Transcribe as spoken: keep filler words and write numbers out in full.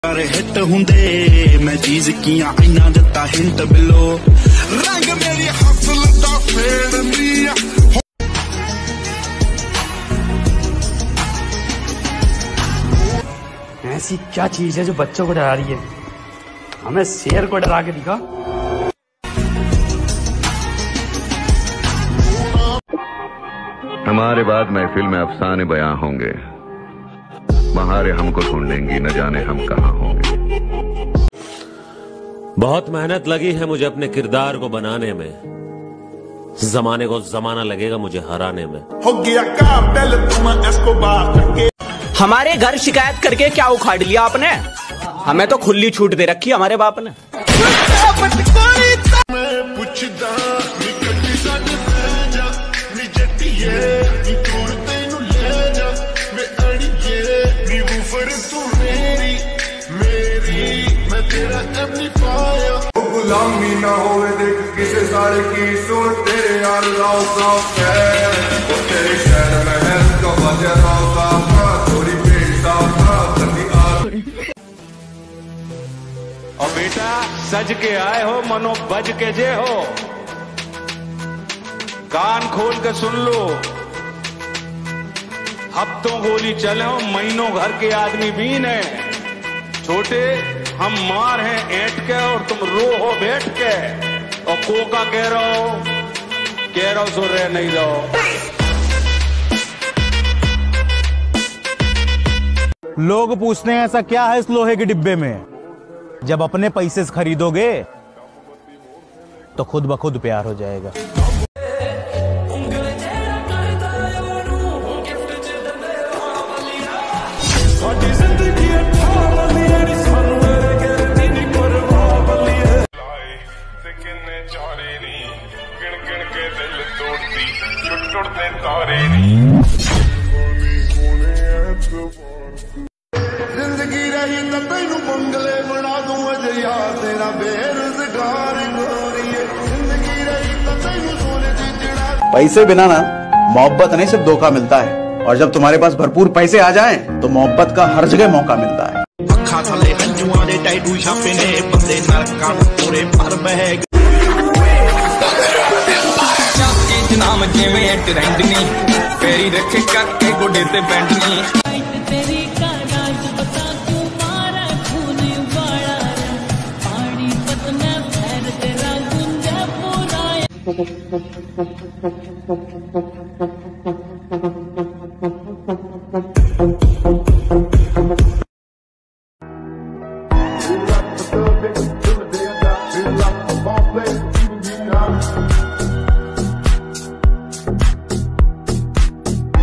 Hit हुंदे मैं चीज किया इना दिता हिंट बिलो रंग मेरी हसल दा फेड़नी। ऐसी क्या चीज है जो बच्चों को डरा रही है? हमें शेर को डरा के दिखा। हमारे बाद महफिल में अफसाने बयां होंगे, बहारें हमको ढूंढेंगी, न जाने हम कहाँ होंगे। बहुत मेहनत लगी है मुझे अपने किरदार को बनाने में, जमाने को जमाना लगेगा मुझे हराने में। हो गया काबिल तुम इसको बात करके। हमारे घर शिकायत करके क्या उखाड़ लिया आपने? हमें तो खुली छूट दे रखी हमारे बाप ने। गुलामी ना होवे देख किसे सारे की सुन तेरे यार राव साफ है वो तेरे शहर में है तो वजह राव साफ है थोड़ी पेट साफ है आ। और बेटा सज के आए हो मनो बज के जे हो, कान खोल के सुन लो। हफ्तों गोली चले हो महीनों घर के आदमी बीन है। छोटे हम मार हैं ऐंठ के और तुम रो हो बैठ के, और कोका कह रहो कह रहो सो रहे नहीं रहो। लोग पूछते हैं ऐसा क्या है इस लोहे के डिब्बे में? जब अपने पैसे से खरीदोगे तो खुद ब खुद प्यार हो जाएगा। जिंदगी रही तो तेनू बंगले बना दूं अजया तेरा बेरोजगार गोरिए। जिंदगी रही तो तेनू सोने दी चिड़ा। पैसे बिना ना मोहब्बत नहीं सिर्फ धोखा मिलता है, और जब तुम्हारे पास भरपूर पैसे आ जाएं तो मोहब्बत का हर जगह मौका मिलता है। अखा थले हंजुआ दे टैटू छापे ने बंदे नरकां पूरे पर बह नाम जिवें ट्रेंड नी फेरी रखे काके गोडे ते बैंड नी। तेरी का राज बता क्यों मारा खून उबाला रे पानी पत में पैर तेरा गुंजा पूरा।